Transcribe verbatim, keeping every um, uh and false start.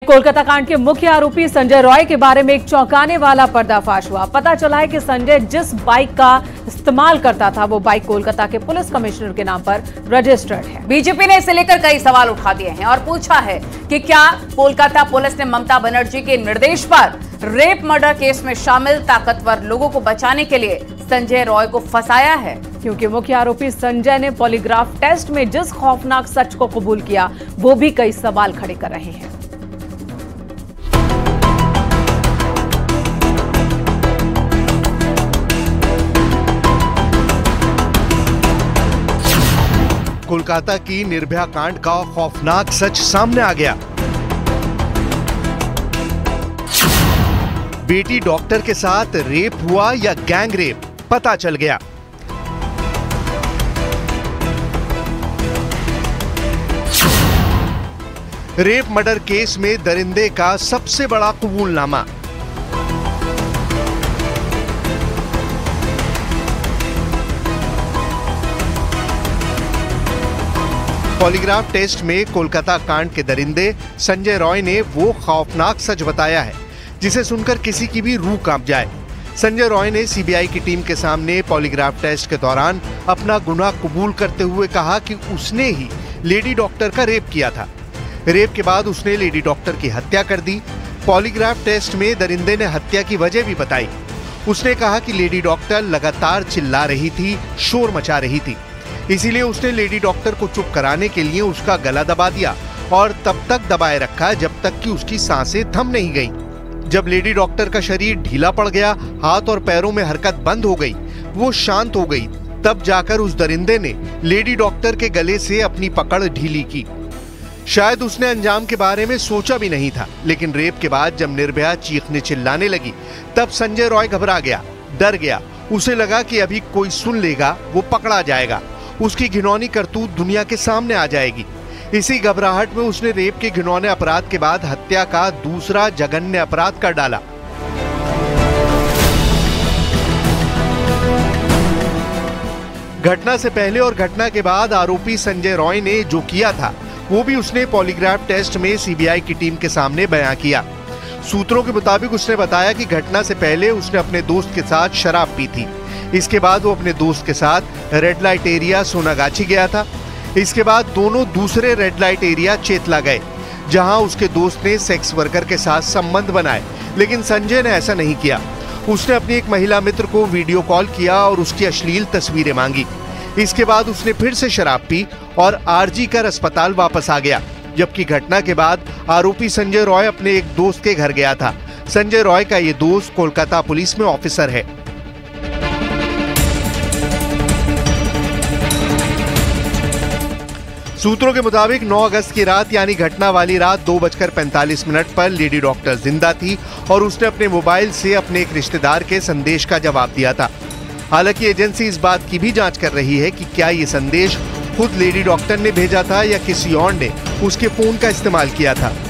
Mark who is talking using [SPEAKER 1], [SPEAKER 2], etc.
[SPEAKER 1] कोलकाता कांड के मुख्य आरोपी संजय रॉय के बारे में एक चौंकाने वाला पर्दाफाश हुआ। पता चला है कि संजय जिस बाइक का इस्तेमाल करता था वो बाइक कोलकाता के पुलिस कमिश्नर के नाम पर रजिस्टर्ड है।
[SPEAKER 2] बीजेपी ने इसे लेकर कई सवाल उठा दिए हैं और पूछा है कि क्या कोलकाता पुलिस ने ममता बनर्जी के निर्देश पर रेप मर्डर केस में शामिल ताकतवर लोगों को बचाने के लिए संजय रॉय को फंसाया है,
[SPEAKER 1] क्योंकि मुख्य आरोपी संजय ने पॉलीग्राफ टेस्ट में जिस खौफनाक सच को कबूल किया वो भी कई सवाल खड़े कर रहे हैं।
[SPEAKER 3] कोलकाता की निर्भया कांड का खौफनाक सच सामने आ गया। बेटी डॉक्टर के साथ रेप हुआ या गैंग रेप, पता चल गया। रेप मर्डर केस में दरिंदे का सबसे बड़ा कबूलनामा। पॉलीग्राफ टेस्ट में कोलकाता कांड के दरिंदे संजय रॉय ने वो खौफनाक सच बताया है जिसे सुनकर किसी की भी रूह कांप जाए। संजय रॉय ने सीबीआई की टीम के सामने पॉलीग्राफ टेस्ट के दौरान अपना गुनाह कबूल करते हुए कहा कि उसने ही लेडी डॉक्टर का रेप किया था। रेप के बाद उसने लेडी डॉक्टर की हत्या कर दी। पॉलीग्राफ टेस्ट में दरिंदे ने हत्या की वजह भी बताई। उसने कहा कि लेडी डॉक्टर लगातार चिल्ला रही थी, शोर मचा रही थी, इसीलिए उसने लेडी डॉक्टर को चुप कराने के लिए उसका गला दबा दिया और तब तक दबाए रखा जब तक कि उसकी सांसें थम नहीं गई। जब लेडी डॉक्टर का शरीर ढीला पड़ गया, हाथ और पैरों में हरकत बंद हो गई, वो शांत हो गई, तब जाकर उस दरिंदे ने लेडी डॉक्टर के गले से अपनी पकड़ ढीली की। शायद उसने अंजाम के बारे में सोचा भी नहीं था, लेकिन रेप के बाद जब निर्भया चीखने चिल्लाने लगी तब संजय रॉय घबरा गया, डर गया। उसे लगा कि अभी कोई सुन लेगा, वो पकड़ा जाएगा, उसकी घिनौनी करतूत दुनिया के सामने आ जाएगी। इसी घबराहट में उसने रेप के घिनौने अपराध के बाद हत्या का दूसरा जघन्य अपराध कर डाला। घटना से पहले और घटना के बाद आरोपी संजय रॉय ने जो किया था वो भी उसने पॉलीग्राफ टेस्ट में सीबीआई की टीम के सामने बयां किया। सूत्रों के मुताबिक उसने बताया कि घटना से पहले उसने अपने दोस्त के साथ शराब पी थी। इसके बाद वो अपने दोस्त के साथ रेड लाइट एरिया सोनागाछी गया था। इसके बाद दोनों दूसरे रेड लाइट एरिया चेतला गए, जहां उसके दोस्त ने सेक्स वर्कर के साथ संबंध बनाए, लेकिन संजय ने ऐसा नहीं किया। उसने अपनी एक महिला मित्र को वीडियो कॉल किया और उसकी अश्लील तस्वीरें मांगी। इसके बाद उसने फिर से शराब पी और आरजी कर अस्पताल वापस आ गया, जबकि घटना के बाद आरोपी संजय रॉय अपने एक दोस्त के घर गया था। संजय रॉय का ये दोस्त कोलकाता पुलिस में ऑफिसर है। सूत्रों के मुताबिक नौ अगस्त की रात यानी घटना वाली रात दो बजकर पैंतालीस मिनट पर लेडी डॉक्टर जिंदा थी और उसने अपने मोबाइल से अपने एक रिश्तेदार के संदेश का जवाब दिया था। हालांकि एजेंसी इस बात की भी जांच कर रही है कि क्या ये संदेश खुद लेडी डॉक्टर ने भेजा था या किसी और ने उसके फोन का इस्तेमाल किया था।